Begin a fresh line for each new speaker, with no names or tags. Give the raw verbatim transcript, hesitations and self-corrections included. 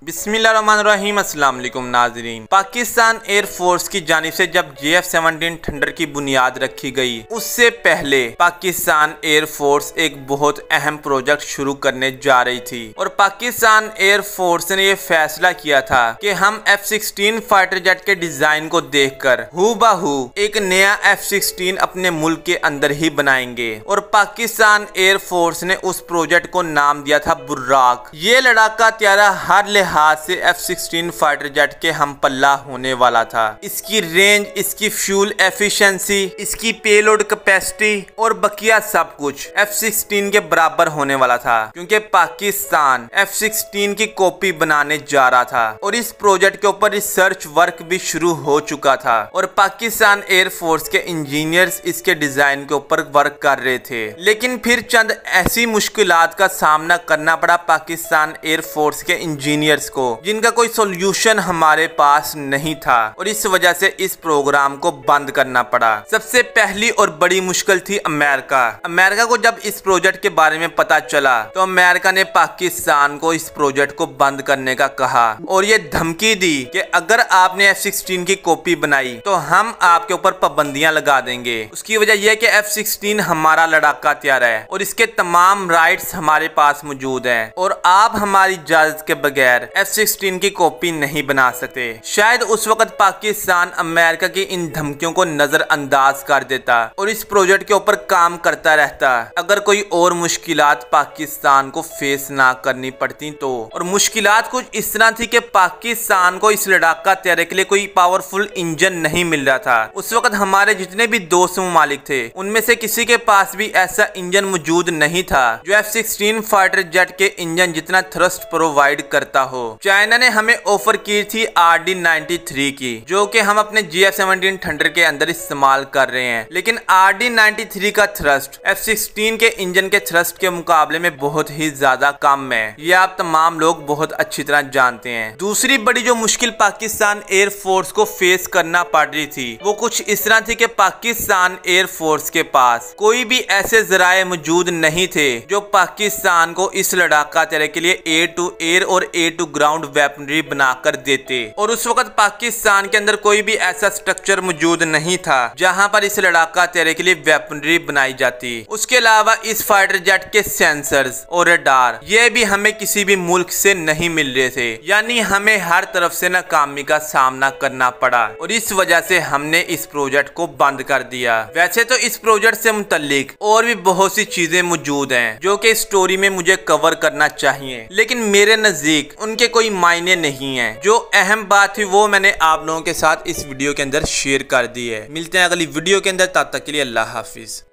बिस्मिल्लाहिर्रहमानिर्रहीम अस्सलाम वालेकुम नाजरीन। पाकिस्तान एयरफोर्स की जानिब से जब जे एफ सेवनटीन थंडर की बुनियाद रखी गई, उससे पहले पाकिस्तान एयरफोर्स एक बहुत अहम प्रोजेक्ट शुरू करने जा रही थी और पाकिस्तान एयरफोर्स ने यह फैसला किया था कि हम एफ सिक्सटीन फाइटर जेट के डिजाइन को देखकर हूबहू एक नया एफ सिक्सटीन अपने मुल्क के अंदर ही बनाएंगे और पाकिस्तान एयरफोर्स ने उस प्रोजेक्ट को नाम दिया था बुर्राक। ये लड़ाका त्यारा हर लिहाज से एफ सिक्सटीन फाइटर जेट के हम पल्ला होने वाला था। इसकी रेंज, इसकी फ्यूल एफिशिएंसी, इसकी पेलोड कैपेसिटी और बकिया सब कुछ एफ सिक्सटीन के बराबर होने वाला था, क्योंकि पाकिस्तान एफ सिक्सटीन की कॉपी बनाने जा रहा था और इस प्रोजेक्ट के ऊपर रिसर्च वर्क भी शुरू हो चुका था और पाकिस्तान एयरफोर्स के इंजीनियर्स इसके डिजाइन के ऊपर वर्क कर रहे थे। लेकिन फिर चंद ऐसी मुश्किलात का सामना करना पड़ा पाकिस्तान एयरफोर्स के इंजीनियर्स को, जिनका कोई सॉल्यूशन हमारे पास नहीं था और इस वजह से इस प्रोग्राम को बंद करना पड़ा। सबसे पहली और बड़ी मुश्किल थी अमेरिका। अमेरिका को जब इस प्रोजेक्ट के बारे में पता चला तो अमेरिका ने पाकिस्तान को इस प्रोजेक्ट को बंद करने का कहा और ये धमकी दी कि अगर आपने एफ सिक्सटीन की कॉपी बनाई तो हम आपके ऊपर पाबंदियां लगा देंगे। उसकी वजह यह कि एफ सिक्सटीन हमारा लड़ाका त्यार है और इसके तमाम राइट्स हमारे पास मौजूद हैं और आप हमारी इजाजत के बगैर एफ सिक्सटीन की कॉपी नहीं बना सकते। शायद उस वक्त पाकिस्तान अमेरिका की इन धमकियों को नजरअंदाज कर देता और इस प्रोजेक्ट के ऊपर काम करता रहता अगर कोई और मुश्किलात पाकिस्तान को फेस ना करनी पड़ती तो। और मुश्किलात कुछ इस तरह थी कि पाकिस्तान को इस लड़ाका तैयारी के लिए कोई पावरफुल इंजन नहीं मिल रहा था। उस वक्त हमारे जितने भी दोस्त ममालिक थे उनमें से किसी के पास भी ऐसा इंजन मौजूद नहीं था जो एफ सिक्सटीन फाइटर जेट के इंजन जितना थ्रस्ट प्रोवाइड करता हो। चाइना ने हमें ऑफर की थी आर डी नाइंटी थ्री की, जो कि हम अपने जे एफ सेवनटीन थंडर के अंदर इस्तेमाल कर रहे हैं, लेकिन आर डी नाइंटी थ्री का थ्रस्ट एफ सिक्सटीन के इंजन के थ्रस्ट के मुकाबले में बहुत ही ज्यादा कम है। ये आप तमाम लोग बहुत अच्छी तरह जानते हैं। दूसरी बड़ी जो मुश्किल पाकिस्तान एयरफोर्स को फेस करना पड़ रही थी वो कुछ इस तरह थी कि पाकिस्तान एयरफोर्स के पास कोई भी ऐसे जराए मौजूद नहीं थे जो पाकिस्तान को इस लड़ाका तैयारी के लिए एयर टू एयर और एयर टू ग्राउंड वेपनरी बनाकर देते और उस वक्त पाकिस्तान के अंदर कोई भी ऐसा स्ट्रक्चर मौजूद नहीं था जहां पर इस लड़ाका तैयारी के लिए वेपनरी बनाई जाती। उसके अलावा इस फाइटर जेट के सेंसर्स और रडार ये भी हमें किसी भी मुल्क से नहीं मिल रहे थे, यानी हमें हर तरफ से नाकामी का सामना करना पड़ा और इस वजह से हमने इस प्रोजेक्ट को बंद कर दिया। वैसे तो इस प्रोजेक्ट से मुतल्लिक और भी बहुत सी चीजें मौजूद हैं जो कि स्टोरी में मुझे कवर करना चाहिए, लेकिन मेरे नजदीक उनके कोई मायने नहीं है। जो अहम बात थी वो मैंने आप लोगों के साथ इस वीडियो के अंदर शेयर कर दी है। मिलते हैं अगली वीडियो के अंदर, तब तक के लिए अल्लाह हाफिज।